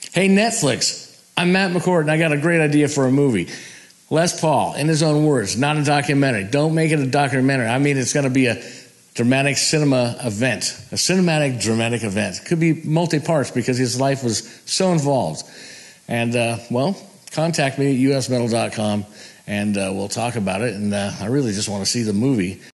Hey, Netflix, I'm Matt McCord, and I got a great idea for a movie. Les Paul, in his own words, not a documentary. Don't make it a documentary. I mean, it's going to be a dramatic cinema event, a cinematic dramatic event. It could be multi-parts because his life was so involved. And, contact me at usmetal.com, and we'll talk about it. And I really just want to see the movie.